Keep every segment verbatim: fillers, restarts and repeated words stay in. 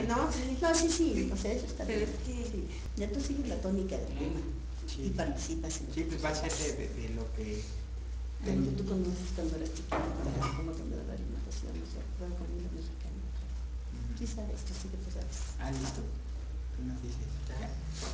¿no? Sí. No, sí, sí, o sea, eso está Pero bien. es que... Sí. Ya tú sigues la tónica del tema Sí, y participas en sí, pues va a ser de, de, de lo que... de lo que tú conoces cuando eras chiquito, para cómo cambiar la alimentación, o sea, pura comida mexicana. Sí sabes, tú sí que tú sabes. Ah, listo. Tú nos dices. ¿Ya?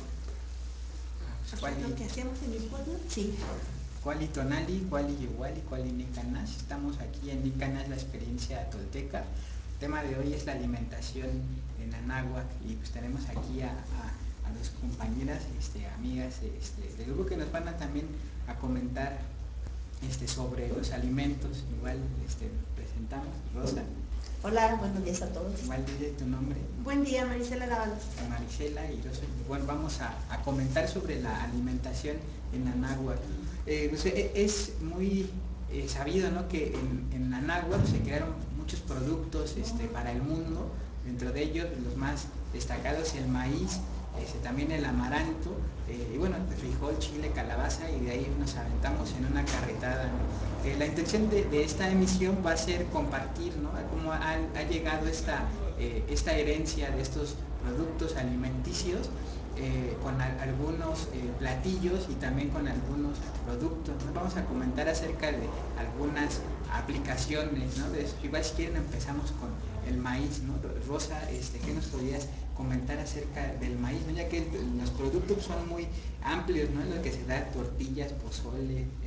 Ah, pues, ¿cuál Lo y- que hacíamos en mi pueblo, Sí. Cuali Tonali, Cuali Yehuali, Cuali Nicanas. Estamos aquí en Nicanas, la experiencia tolteca. El tema de hoy es la alimentación en Anáhuac y pues tenemos aquí a, a, a dos compañeras, este, amigas este, del grupo que nos van a también a comentar este, sobre los alimentos. Igual este, presentamos, Rosa, Hola, buenos días a todos. igual dice tu nombre. buen día, Marisela Dávalos. Marisela y yo soy, bueno, vamos a, a comentar sobre la alimentación en Anáhuac. Eh, pues, eh, es muy eh, sabido, ¿no?, que en, en Anáhuac se crearon muchos productos este, para el mundo, dentro de ellos los más destacados el maíz, este, también el amaranto, eh, y bueno, frijol, chile, calabaza, y de ahí nos aventamos en una carretada, ¿no? Eh, la intención de, de esta emisión va a ser compartir, ¿no?, cómo ha, ha llegado esta, eh, esta herencia de estos productos alimenticios eh, con a, algunos eh, platillos y también con algunos productos, ¿no? Vamos a comentar acerca de algunas aplicaciones, ¿no? De, igual si quieren empezamos con el maíz, ¿no? Rosa, este, ¿qué nos podrías comentar acerca del maíz, ¿no?, ya que los productos son muy amplios, ¿no?, en lo que se da tortillas, pozole. Eh.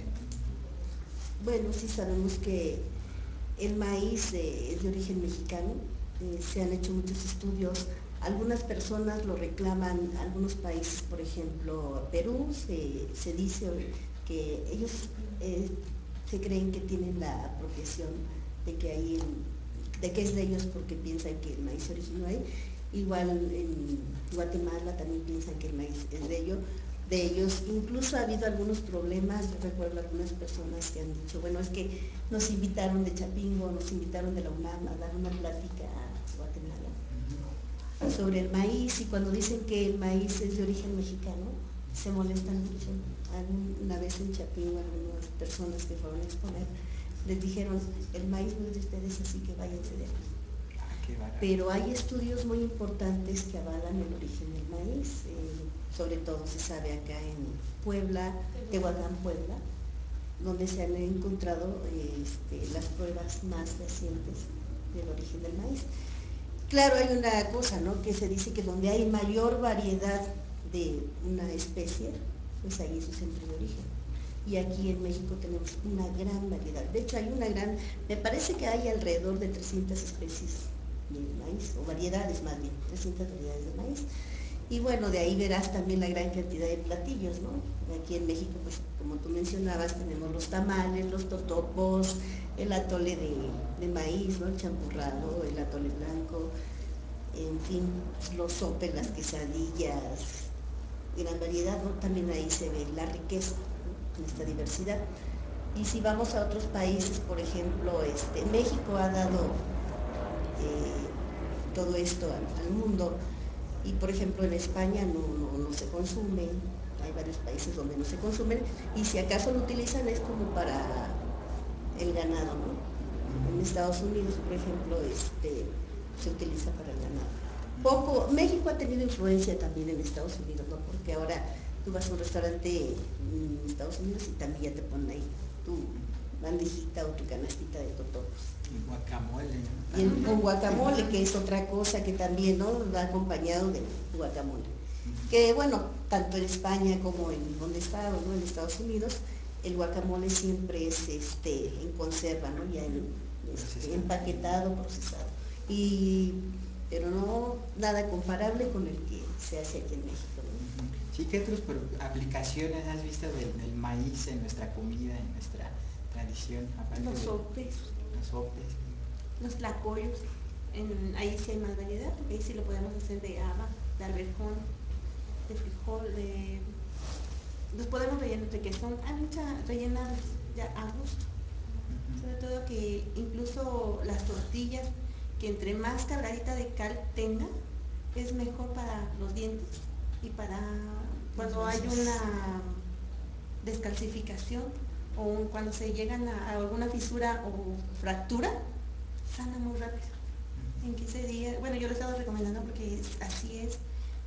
Bueno, sí sabemos que el maíz eh, es de origen mexicano, eh, se han hecho muchos estudios, algunas personas lo reclaman, algunos países, por ejemplo, Perú, se, se dice que ellos eh, se creen que tienen la apropiación de que, hay, de que es de ellos porque piensan que el maíz se originó ahí. Igual en Guatemala también piensan que el maíz es de ellos, de ellos. Incluso ha habido algunos problemas, yo recuerdo algunas personas que han dicho, bueno, es que nos invitaron de Chapingo, nos invitaron de la UNAM a dar una plática a Guatemala sobre el maíz, y cuando dicen que el maíz es de origen mexicano, se molestan mucho. Una vez en Chapingo, algunas personas que fueron a exponer, les dijeron, el maíz no es de ustedes, así que váyanse de aquí. Ah, qué barato. Pero hay estudios muy importantes que avalan el origen del maíz, eh, sobre todo se sabe acá en Puebla, Tehuacán, Puebla, donde se han encontrado este, las pruebas más recientes del origen del maíz. Claro, hay una cosa, ¿no?, que se dice que donde hay mayor variedad de una especie, pues ahí es su centro de origen. Y aquí en México tenemos una gran variedad. De hecho, hay una gran, me parece que hay alrededor de trescientas especies de maíz, o variedades más bien, trescientas variedades de maíz. Y bueno, de ahí verás también la gran cantidad de platillos, ¿no? Aquí en México, pues como tú mencionabas, tenemos los tamales, los totopos, el atole de, de maíz, ¿no?, el champurrado, el atole blanco, en fin, los sopes, las quesadillas, gran variedad, ¿no? También ahí se ve la riqueza, ¿no?, en esta diversidad. Y si vamos a otros países, por ejemplo, este, México ha dado eh, todo esto al, al mundo, y por ejemplo en España no, no, no se consume, hay varios países donde no se consumen, y si acaso lo utilizan es como para el ganado, ¿no? En Estados Unidos, por ejemplo, este, se utiliza para el ganado. Poco, México ha tenido influencia también en Estados Unidos, ¿no?, porque ahora tú vas a un restaurante en Estados Unidos y también ya te ponen ahí tu bandejita o tu canastita de totopos. Y guacamole, ¿no? Y el, con guacamole, que es otra cosa que también, ¿no?, va acompañado de guacamole. Que bueno, tanto en España como en donde está, ¿no?, en Estados Unidos, el guacamole siempre es este, en conserva, ¿no?, ya en, este, empaquetado, procesado. Y, pero no nada comparable con el que se hace aquí en México, ¿no? Sí, ¿qué otras aplicaciones has visto del, del maíz en nuestra comida, en nuestra tradición? Aparte Los de sopes, los sopes. los tlacoyos, en, ahí sí hay más variedad, porque ahí sí lo podemos hacer de haba, de arvejón, de frijol, de... los podemos rellenar de quesón, hay muchas rellenadas ya a gusto. Sobre todo que incluso las tortillas, que entre más cargadita de cal tenga, es mejor para los dientes y para cuando hay una descalcificación o un, cuando se llegan a, a alguna fisura o fractura, sana muy rápido. En quince días, bueno, yo lo estaba recomendando porque es- así es.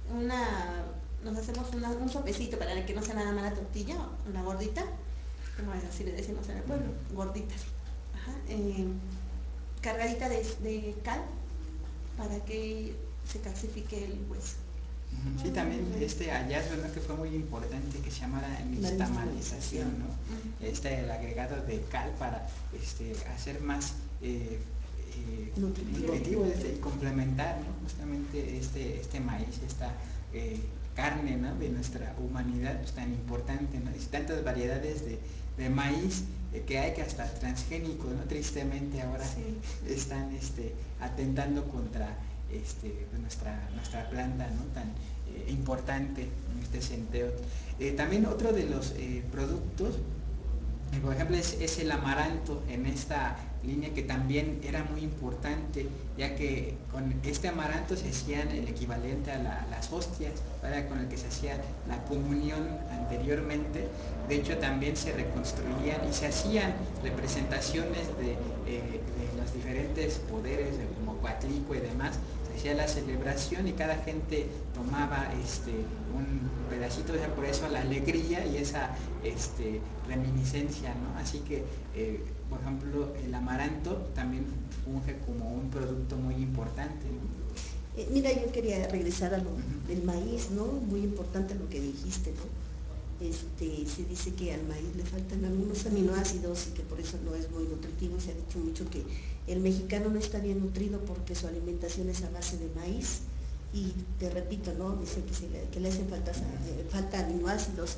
Una, nos hacemos una- un sopecito para que no sea nada más la tortilla, una gordita, como así le decimos en el pueblo, gordita. Ajá, eh, cargadita de, de cal para que se calcifique el hueso. Sí, también este hallazgo, ¿no?, que fue muy importante, que se llamara nixtamalización, ¿no? Este, el agregado de cal para este, hacer más eh, eh, nutritivo, nutritivo este, y complementar, ¿no?, justamente este, este maíz, esta eh, carne, ¿no?, de nuestra humanidad, pues, tan importante, ¿no? Y tantas variedades de, de maíz eh, que hay, que hasta transgénicos, ¿no?, tristemente ahora Sí. están este, atentando contra este, nuestra, nuestra planta, ¿no?, tan eh, importante en este sentido. Eh, también otro de los eh, productos, eh, por ejemplo, es, es el amaranto en esta línea, que también era muy importante, ya que con este amaranto se hacían el equivalente a, la, a las hostias, ¿verdad?, con el que se hacía la comunión anteriormente. De hecho, también se reconstruían y se hacían representaciones de, eh, de los diferentes poderes, de, como Coatlicue y demás. Se hacía la celebración y cada gente tomaba este, un pedacito, o sea, por eso la alegría y esa este, reminiscencia, ¿no? Así que, eh, por ejemplo, el amaranto también funge como un producto muy importante, ¿no? Eh, mira, yo quería regresar a lo Uh-huh. del maíz, ¿no? Muy importante lo que dijiste, ¿no? Este, se dice que al maíz le faltan algunos aminoácidos y que por eso no es muy nutritivo. Se ha dicho mucho que el mexicano no está bien nutrido porque su alimentación es a base de maíz. Y te repito, ¿no? Dice que, se le, que le hacen falta, eh, falta aminoácidos.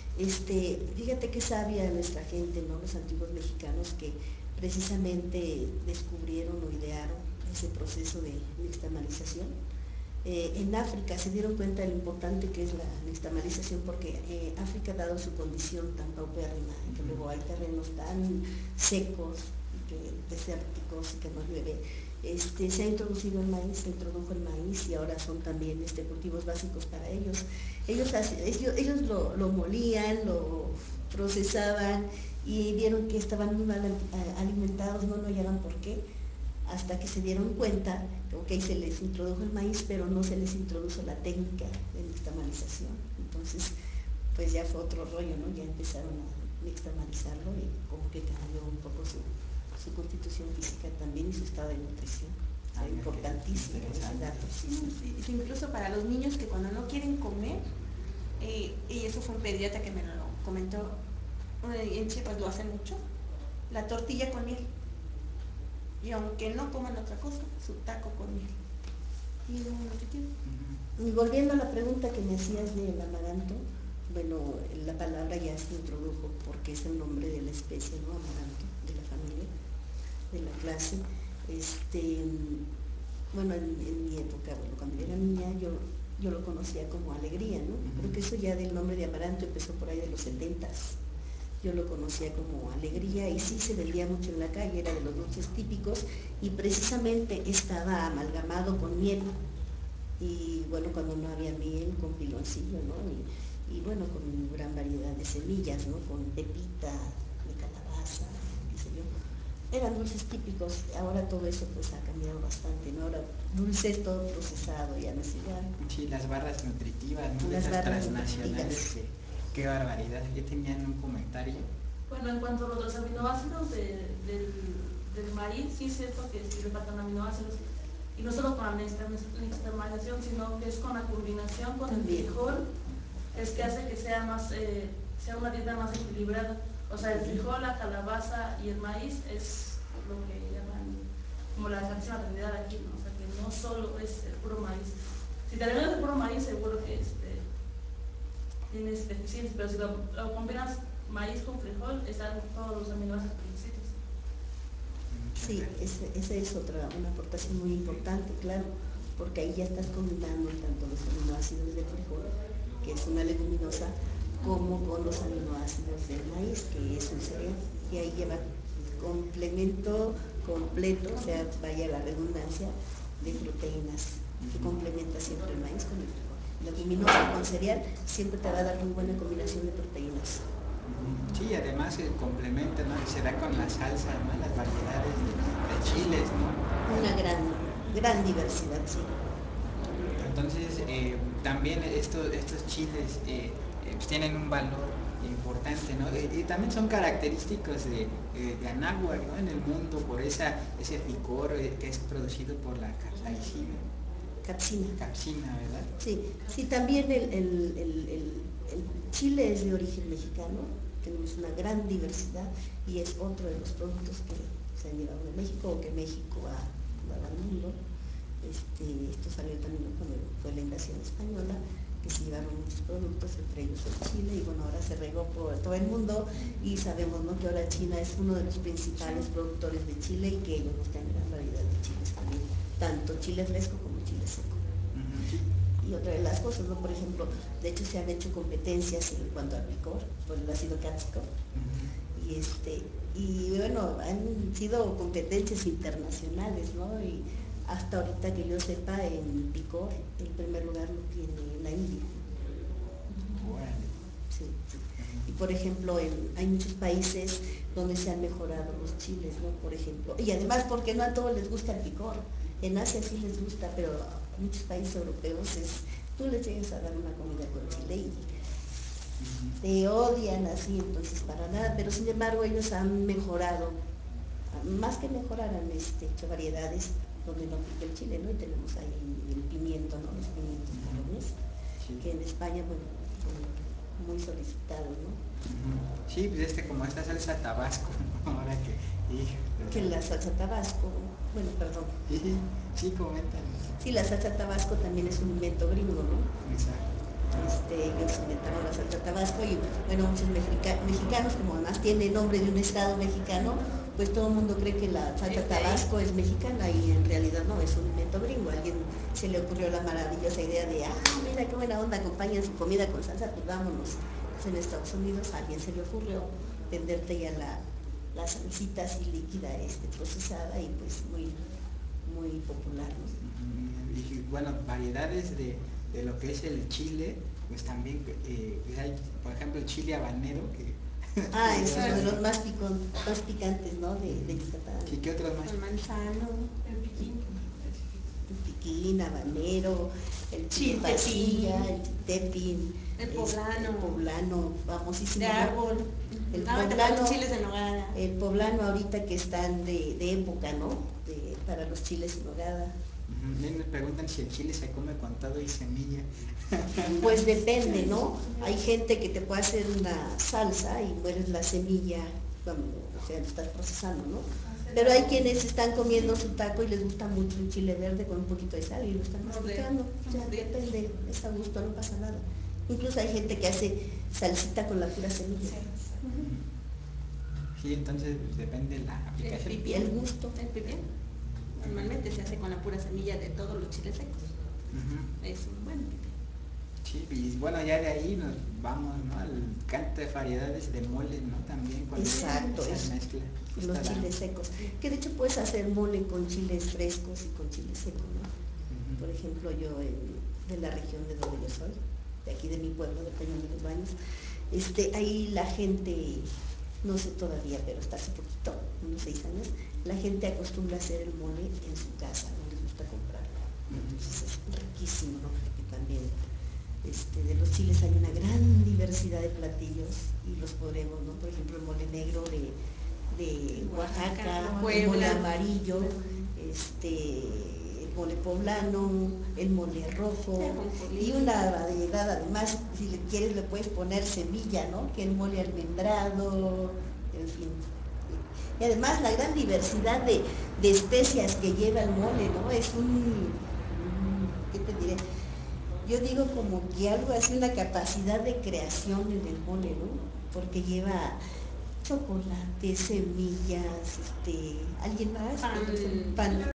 Este, fíjate qué sabia nuestra gente, ¿no? Los antiguos mexicanos que precisamente descubrieron o idearon ese proceso de nixtamalización. Eh, en África se dieron cuenta de lo importante que es la nixtamalización, porque eh, África, dado su condición tan paupérrima, que luego hay terrenos tan secos, y que, desérticos y que no llueve, este, se ha introducido el maíz, se introdujo el maíz y ahora son también este, cultivos básicos para ellos. Ellos, ellos, ellos lo, lo molían, lo procesaban y vieron que estaban muy mal alimentados, no, no hallaban por qué, hasta que se dieron cuenta que okay, se les introdujo el maíz, pero no se les introdujo la técnica de nixtamalización. Entonces, pues ya fue otro rollo, ¿no? Ya empezaron a nixtamalizarlo y como que cambió un poco su, su constitución física también y su estado de nutrición. O sea, ah, importantísimo ese dato. Sí, sí, sí, incluso para los niños que cuando no quieren comer, eh, y eso fue un pediatra que me lo comentó, eh, en Chiapas lo hacen mucho, la tortilla con miel. Y aunque no coman otra cosa, su taco con miel. Y es muy nutritivo. Y volviendo a la pregunta que me hacías del amaranto, bueno, la palabra ya se introdujo porque es el nombre de la especie, ¿no? Amaranto, de la familia, de la clase. Este, bueno, en, en mi época, bueno, cuando yo era niña, yo, yo lo conocía como alegría, ¿no? Creo que eso ya del nombre de amaranto empezó por ahí de los setentas. Yo lo conocía como alegría y sí se vendía mucho en la calle, era de los dulces típicos y precisamente estaba amalgamado con miel. Y bueno, cuando no había miel, con piloncillo, ¿no? Y, y bueno, con gran variedad de semillas, ¿no? Con pepita, de calabaza, qué sé yo. Eran dulces típicos, ahora todo eso pues ha cambiado bastante, ¿no? Ahora dulces todo procesado, ya no es igual. Sí, las barras nutritivas, ¿no? Las Esas barras transnacionales, que, qué barbaridad. Yo tenían un comentario. Bueno, en cuanto a los aminoácidos de, del, del maíz, sí es cierto que sí le faltan aminoácidos. Y no solo con la nixtamalización, sino que es con la combinación con el frijol, es que hace que sea más, eh, sea una dieta más equilibrada. O sea, el frijol, la calabaza y el maíz es lo que llaman como la Santísima Trinidad aquí, ¿no? O sea, que no solo es el puro maíz. Si te alimentas de puro maíz, seguro que este, tienes deficiencias, pero si lo, lo combinas maíz con frijol, están todos los aminoácidos que necesitas. Sí, esa es otra, una aportación muy importante, claro, porque ahí ya estás combinando tanto los aminoácidos del frijol, que es una leguminosa, como con los aminoácidos del maíz, que es un cereal, y ahí lleva complemento completo, o sea, vaya la redundancia, de proteínas, que complementa siempre el maíz con el frijol. Leguminosa con cereal siempre te va a dar muy buena combinación de proteínas. Sí, además el complemento, ¿no?, se da con las salsas, ¿no?, las variedades de, de chiles, ¿no? Una gran gran diversidad, sí. Entonces, eh, también estos, estos chiles eh, eh, pues tienen un valor importante, ¿no? Y, y también son característicos de, eh, de Anáhuac, ¿no? En el mundo, por esa, ese picor eh, que es producido por la capsaicina. Capsina. Capsina, ¿verdad? Sí, sí, también el, el, el, el, el chile es de origen mexicano, tenemos una gran diversidad y es otro de los productos que se han llevado de México o que México ha dado al mundo. Este, esto salió también cuando fue la invasión española, que se llevaron muchos productos, entre ellos el chile, y bueno, ahora se regó por todo el mundo y sabemos, ¿no?, que ahora China es uno de los principales productores de chile y que ellos nos traen gran variedad de chiles también, tanto chile fresco como chile seco. Y otra de las cosas, ¿no?, por ejemplo, de hecho se han hecho competencias en cuanto al picor, por el ácido cápsico, y este, y bueno, han sido competencias internacionales, ¿no? Y hasta ahorita que yo sepa, en picor, el primer lugar lo tiene la India. Sí, sí. Y por ejemplo, en, hay muchos países donde se han mejorado los chiles, ¿no? Por ejemplo, y además porque no a todos les gusta el picor, en Asia sí les gusta, pero a muchos países europeos es, tú les llegas a dar una comida con chile y te odian así, entonces para nada, pero sin embargo ellos han mejorado, más que mejorar, han este, hecho variedades donde no pica el chile, ¿no? Y tenemos ahí el pimiento, ¿no? Los pimientos talones, sí, que en España, bueno, son muy solicitados, ¿no? Sí, pues este, como esta salsa tabasco, ahora que... Hijo, que la salsa tabasco, bueno, perdón. Sí, sí, coméntame. Sí, la salsa tabasco también es un invento gringo, ¿no? Exacto. Este, ellos inventaron la salsa tabasco y bueno, muchos mexica mexicanos, como además tiene nombre de un estado mexicano, pues todo el mundo cree que la salsa tabasco es mexicana y en realidad no, es un invento gringo. A alguien se le ocurrió la maravillosa idea de, ah, mira qué buena onda, acompañan su comida con salsa, pues vámonos. Pues en Estados Unidos a alguien se le ocurrió venderte ya la, la salsita así líquida, este, procesada y pues muy, muy popular, ¿no? Y bueno, variedades de, de lo que es el chile, pues también eh, pues hay, por ejemplo, el chile habanero, que... Ah, es uno de los más, picon, más picantes, ¿no?, de, de Yucatán. ¿Y qué otros más? El manzano, el piquín. El piquín, habanero, el chile pasilla, el chiltepín, el poblano, el poblano, famosísimo. De árbol. El no, poblano, los chiles de nogada. El poblano ahorita que están de, de época, ¿no?, de, para los chiles en nogada. Me preguntan si el chile se come con todo y semilla. Pues depende, ¿no? Hay gente que te puede hacer una salsa y mueres la semilla cuando, o sea, lo estás procesando, ¿no? Pero hay quienes están comiendo su taco y les gusta mucho el chile verde con un poquito de sal y lo están masticando. Ya depende, es a gusto, no pasa nada. Incluso hay gente que hace salsita con la pura semilla. Sí, entonces depende la aplicación. El, el gusto. El pipián. Normalmente se hace con la pura semilla de todos los chiles secos. Uh-huh. Es un buen pipián. Sí, y bueno, ya de ahí nos vamos, ¿no?, al canto de variedades de moles, ¿no? También cuando exacto, se es, mezcla. los chiles secos. Que de hecho puedes hacer mole con chiles frescos y con chiles secos, ¿no? Uh-huh. Por ejemplo, yo en, de la región de donde yo soy, de aquí de mi pueblo, de Peñón de los Baños, este, ahí la gente, no sé todavía, pero hasta hace poquito, unos seis años, la gente acostumbra a hacer el mole en su casa, no les gusta comprarlo. Entonces es riquísimo, ¿no? Porque también este, de los chiles hay una gran diversidad de platillos y los podremos, ¿no? Por ejemplo, el mole negro de, de Oaxaca, Puebla, el mole amarillo, este, el mole poblano, el mole rojo y una variedad. Además, si le quieres le puedes poner semilla, ¿no? Que el mole almendrado, en fin. Y además la gran diversidad de, de especias que lleva el mole, ¿no? Es un, ¿qué te diré? Yo digo como que algo así, una capacidad de creación en el mole, ¿no? Porque lleva chocolate, semillas, este, alguien más, pan, pan